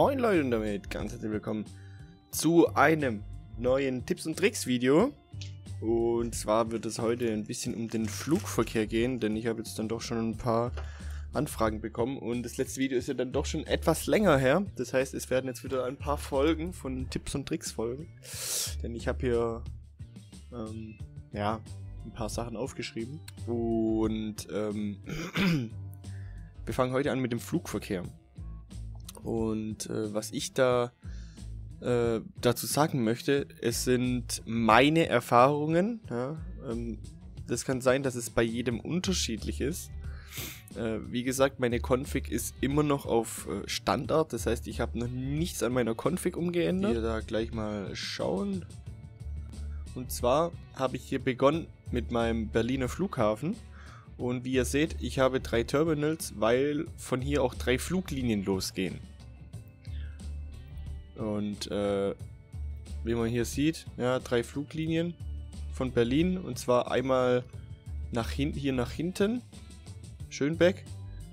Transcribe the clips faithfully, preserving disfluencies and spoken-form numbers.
Moin Leute und damit ganz herzlich willkommen zu einem neuen Tipps und Tricks Video. Und zwar wird es heute ein bisschen um den Flugverkehr gehen, denn ich habe jetzt dann doch schon ein paar Anfragen bekommen und das letzte Video ist ja dann doch schon etwas länger her. Das heißt, es werden jetzt wieder ein paar Folgen von Tipps und Tricks folgen, denn ich habe hier ähm, ja ein paar Sachen aufgeschrieben und ähm, wir fangen heute an mit dem Flugverkehr. Und äh, was ich da äh, dazu sagen möchte, es sind meine Erfahrungen. Ja, ähm, das kann sein, dass es bei jedem unterschiedlich ist. Äh, wie gesagt, meine Config ist immer noch auf äh, Standard. Das heißt, ich habe noch nichts an meiner Config umgeändert. Wir da gleich mal schauen. Und zwar habe ich hier begonnen mit meinem Berliner Flughafen. Und wie ihr seht, ich habe drei Terminals, weil von hier auch drei Fluglinien losgehen. Und äh, wie man hier sieht, ja, drei Fluglinien von Berlin. Und zwar einmal nach hin hier nach hinten, Schönbeck.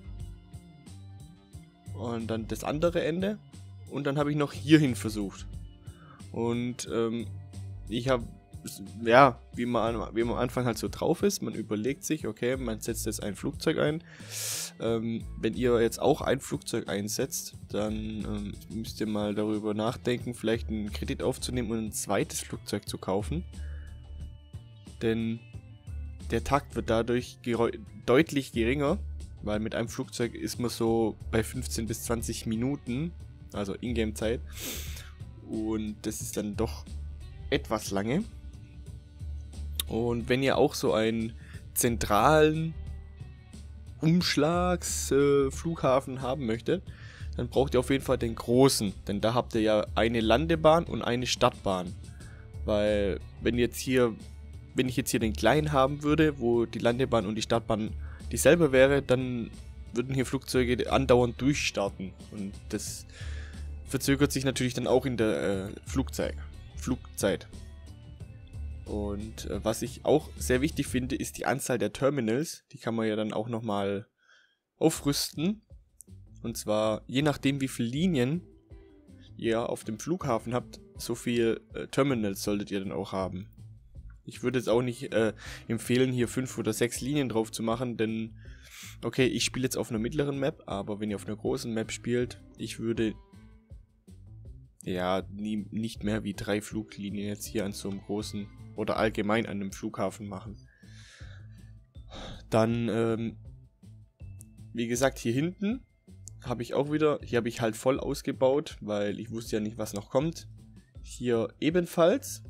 Und dann das andere Ende. Und dann habe ich noch hierhin versucht. Und ähm, ich habe... Ja, wie man, wie man am Anfang halt so drauf ist, man überlegt sich, okay, man setzt jetzt ein Flugzeug ein. Ähm, wenn ihr jetzt auch ein Flugzeug einsetzt, dann ähm, müsst ihr mal darüber nachdenken, vielleicht einen Kredit aufzunehmen und ein zweites Flugzeug zu kaufen. Denn der Takt wird dadurch deutlich geringer, weil mit einem Flugzeug ist man so bei fünfzehn bis zwanzig Minuten, also Ingame-Zeit. Und das ist dann doch etwas lange. Und wenn ihr auch so einen zentralen Umschlagsflughafen äh, haben möchtet, dann braucht ihr auf jeden Fall den großen. Denn da habt ihr ja eine Landebahn und eine Startbahn. Weil wenn jetzt hier, wenn ich jetzt hier den kleinen haben würde, wo die Landebahn und die Startbahn dieselbe wäre, dann würden hier Flugzeuge andauernd durchstarten. Und das verzögert sich natürlich dann auch in der äh, Flugzeit. Flugzeit. Und äh, was ich auch sehr wichtig finde, ist die Anzahl der Terminals. Die kann man ja dann auch nochmal aufrüsten. Und zwar, je nachdem wie viele Linien ihr auf dem Flughafen habt, so viel äh, Terminals solltet ihr dann auch haben. Ich würde jetzt auch nicht äh, empfehlen, hier fünf oder sechs Linien drauf zu machen, denn, okay, ich spiele jetzt auf einer mittleren Map, aber wenn ihr auf einer großen Map spielt, ich würde... ja, nie, nicht mehr wie drei Fluglinien jetzt hier an so einem großen oder allgemein an einem Flughafen machen. Dann, ähm, wie gesagt, hier hinten habe ich auch wieder, hier habe ich halt voll ausgebaut, weil ich wusste ja nicht, was noch kommt. Hier ebenfalls.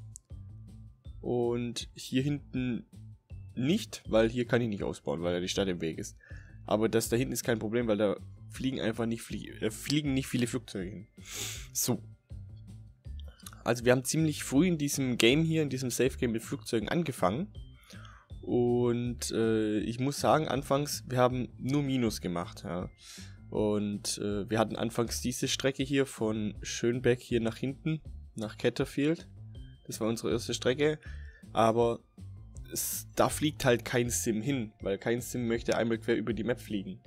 Und hier hinten nicht, weil hier kann ich nicht ausbauen, weil ja die Stadt im Weg ist. Aber das da hinten ist kein Problem, weil da fliegen einfach nicht, flie äh, fliegen nicht viele Flugzeuge hin. So. Also wir haben ziemlich früh in diesem Game hier, in diesem Safe Game mit Flugzeugen angefangen. Und äh, ich muss sagen, anfangs, wir haben nur Minus gemacht. Ja. Und äh, wir hatten anfangs diese Strecke hier von Schönbeck hier nach hinten, nach Catterfield. Das war unsere erste Strecke. Aber es, da fliegt halt kein Sim hin, weil kein Sim möchte einmal quer über die Map fliegen.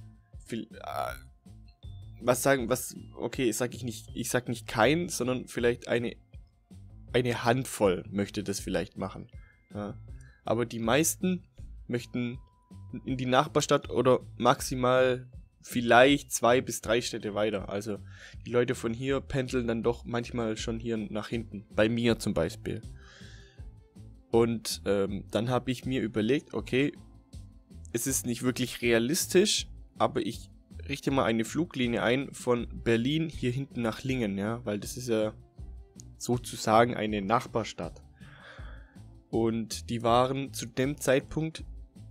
Was sagen, was, okay, sag ich nicht, ich sag nicht kein, sondern vielleicht eine, eine Handvoll möchte das vielleicht machen. Ja. Aber die meisten möchten in die Nachbarstadt oder maximal vielleicht zwei bis drei Städte weiter. Also die Leute von hier pendeln dann doch manchmal schon hier nach hinten. Bei mir zum Beispiel. Und ähm, dann habe ich mir überlegt, okay, es ist nicht wirklich realistisch, aber ich richte mal eine Fluglinie ein von Berlin hier hinten nach Lingen, ja, weil das ist ja sozusagen eine Nachbarstadt. Und die waren zu dem Zeitpunkt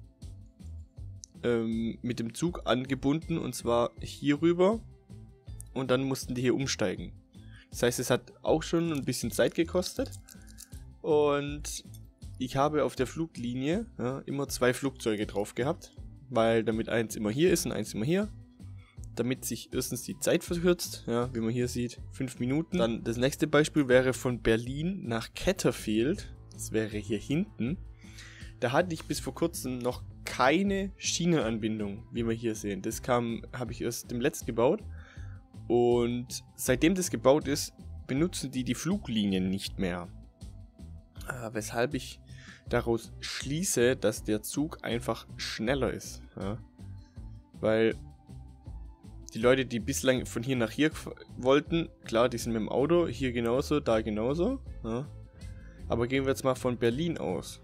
ähm, mit dem Zug angebunden und zwar hier rüber und dann mussten die hier umsteigen. Das heißt, es hat auch schon ein bisschen Zeit gekostet und ich habe auf der Fluglinie ja, immer zwei Flugzeuge drauf gehabt. Weil damit eins immer hier ist und eins immer hier. Damit sich erstens die Zeit verkürzt, ja, wie man hier sieht, fünf Minuten. Dann das nächste Beispiel wäre von Berlin nach Catterfield. Das wäre hier hinten. Da hatte ich bis vor kurzem noch keine Schienenanbindung, wie wir hier sehen. Das kam, habe ich erst dem Letzt gebaut. Und seitdem das gebaut ist, benutzen die die Fluglinien nicht mehr. Äh, weshalb ich daraus schließe, dass der Zug einfach schneller ist. Ja? Weil die Leute, die bislang von hier nach hier wollten, klar, die sind mit dem Auto, hier genauso, da genauso. Ja? Aber gehen wir jetzt mal von Berlin aus.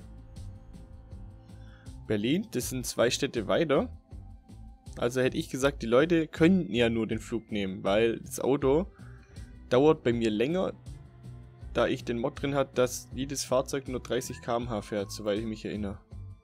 Berlin, das sind zwei Städte weiter. Also hätte ich gesagt, die Leute können ja nur den Flug nehmen, weil das Auto dauert bei mir länger, da ich den Mod drin habe, dass jedes Fahrzeug nur dreißig Kilometer pro Stunde fährt, soweit ich mich erinnere.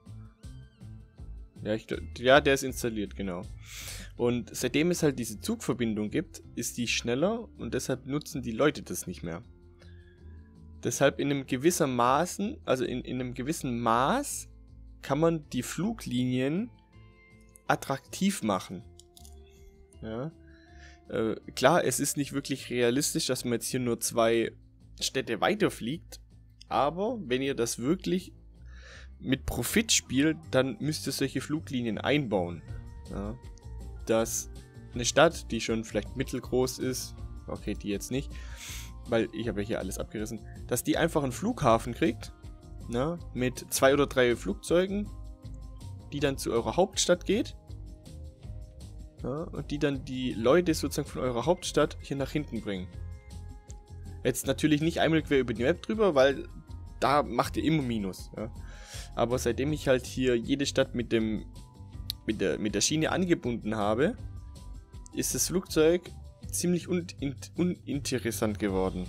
Ja, ich, ja, der ist installiert, genau. Und seitdem es halt diese Zugverbindung gibt, ist die schneller und deshalb nutzen die Leute das nicht mehr. Deshalb in einem gewissen Maßen, also in, in einem gewissen Maß, kann man die Fluglinien attraktiv machen. Ja. Äh, klar, es ist nicht wirklich realistisch, dass man jetzt hier nur zwei Städte weiterfliegt, aber wenn ihr das wirklich mit Profit spielt, dann müsst ihr solche Fluglinien einbauen. Ja. Dass eine Stadt, die schon vielleicht mittelgroß ist, okay, die jetzt nicht, weil ich habe ja hier alles abgerissen, dass die einfach einen Flughafen kriegt, ja, mit zwei oder drei Flugzeugen, die dann zu eurer Hauptstadt geht, ja, und die dann die Leute sozusagen von eurer Hauptstadt hier nach hinten bringen. Jetzt natürlich nicht einmal quer über die Map drüber, weil da macht ihr immer Minus. Ja. Aber seitdem ich halt hier jede Stadt mit dem mit der, mit der Schiene angebunden habe, ist das Flugzeug ziemlich un, in, uninteressant geworden.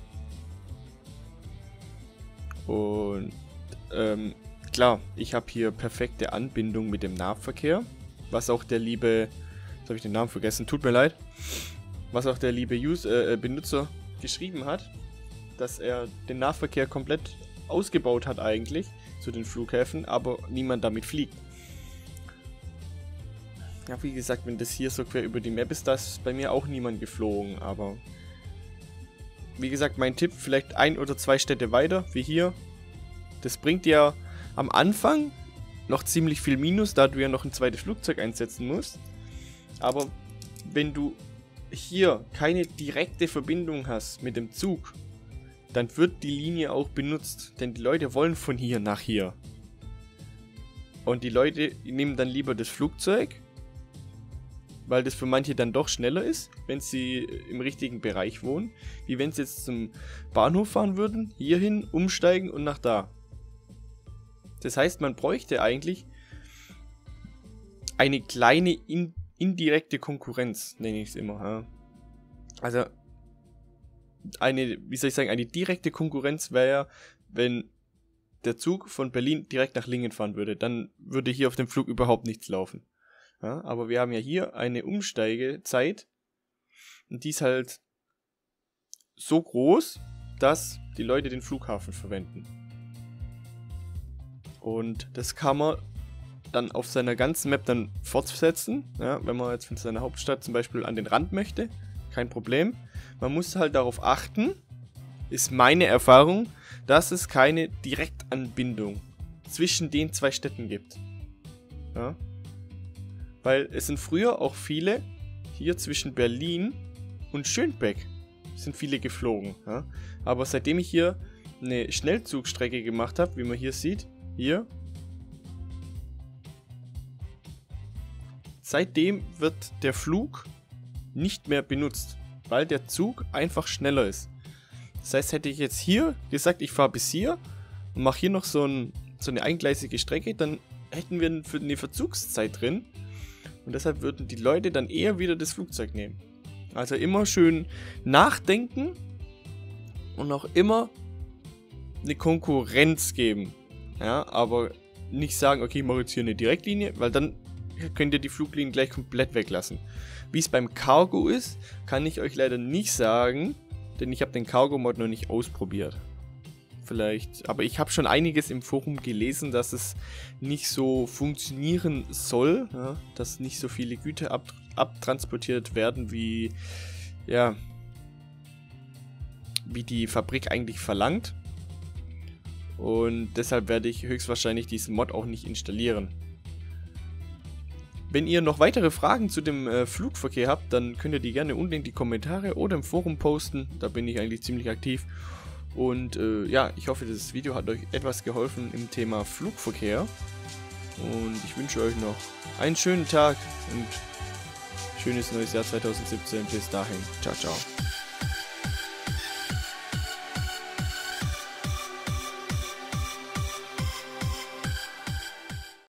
Und ähm, klar, ich habe hier perfekte Anbindung mit dem Nahverkehr, was auch der liebe, jetzt habe ich den Namen vergessen, tut mir leid, was auch der liebe User, äh, Benutzer geschrieben hat, dass er den Nahverkehr komplett ausgebaut hat eigentlich zu den Flughäfen, aber niemand damit fliegt. Ja, wie gesagt, wenn das hier so quer über die Map ist, da ist bei mir auch niemand geflogen, aber wie gesagt, mein Tipp, vielleicht ein oder zwei Städte weiter, wie hier. Das bringt ja am Anfang noch ziemlich viel Minus, da du ja noch ein zweites Flugzeug einsetzen musst. Aber wenn du hier keine direkte Verbindung hast mit dem Zug, dann wird die Linie auch benutzt, denn die Leute wollen von hier nach hier. Und die Leute nehmen dann lieber das Flugzeug, weil das für manche dann doch schneller ist, wenn sie im richtigen Bereich wohnen, wie wenn sie jetzt zum Bahnhof fahren würden, hierhin, umsteigen und nach da. Das heißt, man bräuchte eigentlich eine kleine in, indirekte Konkurrenz, nenne ich es immer. Ja. Also eine, wie soll ich sagen, eine direkte Konkurrenz wäre ja, wenn der Zug von Berlin direkt nach Lingen fahren würde, dann würde hier auf dem Flug überhaupt nichts laufen. Ja, aber wir haben ja hier eine Umsteigezeit und die ist halt so groß, dass die Leute den Flughafen verwenden. Und das kann man dann auf seiner ganzen Map dann fortsetzen, ja, wenn man jetzt von seiner Hauptstadt zum Beispiel an den Rand möchte, kein Problem. Man muss halt darauf achten, ist meine Erfahrung, dass es keine Direktanbindung zwischen den zwei Städten gibt. Ja. Weil es sind früher auch viele, hier zwischen Berlin und Schönbeck sind viele geflogen. Ja? Aber seitdem ich hier eine Schnellzugstrecke gemacht habe, wie man hier sieht, hier, seitdem wird der Flug nicht mehr benutzt, weil der Zug einfach schneller ist. Das heißt, hätte ich jetzt hier gesagt, ich fahre bis hier und mache hier noch so, ein, so eine eingleisige Strecke, dann hätten wir eine Verzugszeit drin. Und deshalb würden die Leute dann eher wieder das Flugzeug nehmen. Also immer schön nachdenken und auch immer eine Konkurrenz geben. Ja, aber nicht sagen, okay, ich mache jetzt hier eine Direktlinie, weil dann könnt ihr die Fluglinien gleich komplett weglassen. Wie es beim Cargo ist, kann ich euch leider nicht sagen, denn ich habe den Cargo-Mod noch nicht ausprobiert. Vielleicht, aber ich habe schon einiges im Forum gelesen, dass es nicht so funktionieren soll, ja, dass nicht so viele Güter ab, abtransportiert werden, wie, ja, wie die Fabrik eigentlich verlangt. Und deshalb werde ich höchstwahrscheinlich diesen Mod auch nicht installieren. Wenn ihr noch weitere Fragen zu dem äh, Flugverkehr habt, dann könnt ihr die gerne unten in die Kommentare oder im Forum posten. Da bin ich eigentlich ziemlich aktiv. Und äh, ja, ich hoffe, das Video hat euch etwas geholfen im Thema Flugverkehr. Und ich wünsche euch noch einen schönen Tag und schönes neues Jahr zweitausendsiebzehn. Bis dahin. Ciao, ciao.